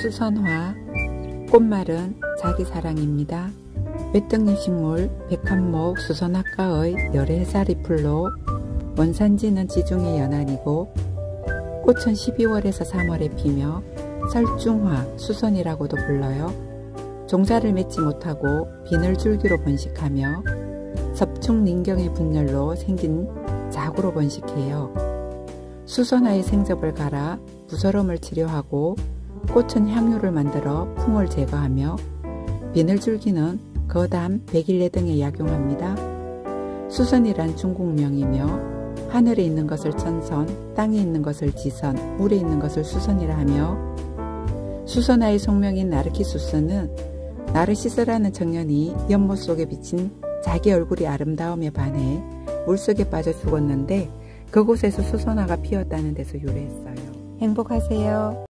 수선화, 꽃말은 자기 사랑입니다. 외떡잎 식물 백합목 수선화과의 열애살이 풀로 원산지는 지중해 연안이고 꽃은 12월에서 3월에 피며 설중화, 수선이라고도 불러요. 종자를 맺지 못하고 비늘줄기로 번식하며 섭중닌경의 분열로 생긴 자구로 번식해요. 수선화의 생접을 갈아 부스럼을 치료하고 꽃은 향유를 만들어 풍을 제거하며 비늘줄기는 거담, 백일래 등에 약용합니다. 수선이란 중국명이며 하늘에 있는 것을 천선, 땅에 있는 것을 지선, 물에 있는 것을 수선이라 하며 수선화의 속명인 나르키수스는 나르시스라는 청년이 연못 속에 비친 자기 얼굴이 아름다움에 반해 물속에 빠져 죽었는데 그곳에서 수선화가 피었다는 데서 유래했어요. 행복하세요.